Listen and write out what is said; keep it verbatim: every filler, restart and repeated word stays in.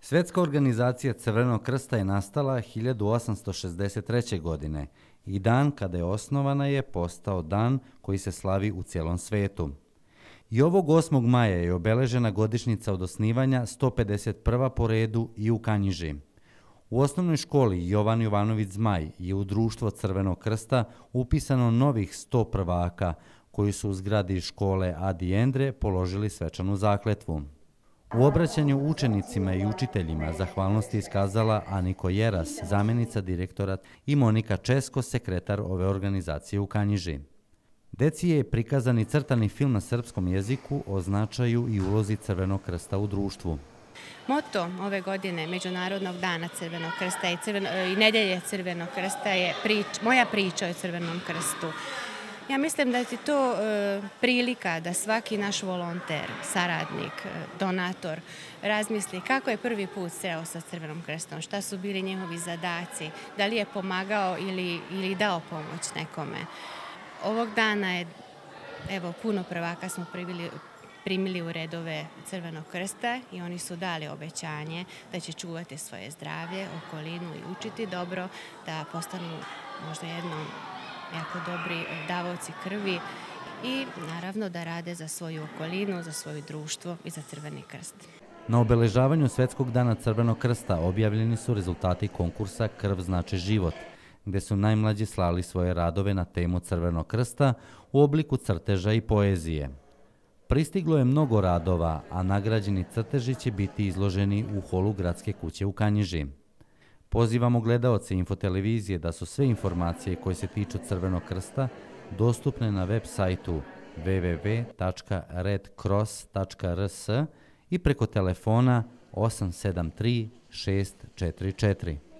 Svetska organizacija Crvenog krsta je nastala hiljadu osamsto šezdeset treće. godine i dan kada je osnovana je postao dan koji se slavi u cijelom svetu. I ovog osmog maja je obeležena godišnjica od osnivanja sto pedeset prva po redu i u Kanjiži. U osnovnoj školi Jovan Jovanović Zmaj je u društvo Crvenog krsta upisano novih sto prvaka koji su u zgradi škole Adi Endre položili svečanu zakletvu. U obraćanju učenicima i učiteljima zahvalnosti iskazala Aniko Jeras, zamjenica direktora, i Monika Česko, sekretar ove organizacije u Kanjiži. Deci je prikazan i crtani film na srpskom jeziku o značaju i ulozi Crvenog krsta u društvu. Moto ove godine Međunarodnog dana Crvenog krsta i, crveno, i Nedelje Crvenog krsta je prič, moja priča o Crvenom krstu. Ja mislim da je to e, prilika da svaki naš volonter, saradnik, donator razmisli kako je prvi put sreo sa Crvenom krstom, šta su bili njegovi zadaci, da li je pomagao ili, ili dao pomoć nekome. Ovog dana je, evo, puno prvaka smo privili, primili u redove Crvenog krsta i oni su dali obećanje da će čuvati svoje zdravlje, okolinu i učiti dobro, da postanu možda jednom jako dobri davaoci krvi i naravno da rade za svoju okolinu, za svoje društvo i za Crveni krst. Na obeležavanju Svetskog dana Crvenog krsta objavljeni su rezultati konkursa Krv znači život, gde su najmlađi slali svoje radove na temu Crvenog krsta u obliku crteža i poezije. Pristiglo je mnogo radova, a nagrađeni crteži će biti izloženi u holu Gradske kuće u Kanjiži. Pozivamo gledaoce Infotelevizije da su sve informacije koje se tiču Crvenog krsta dostupne na web sajtu w w w tačka red cross tačka r s i preko telefona osam sedam tri šest četiri četiri.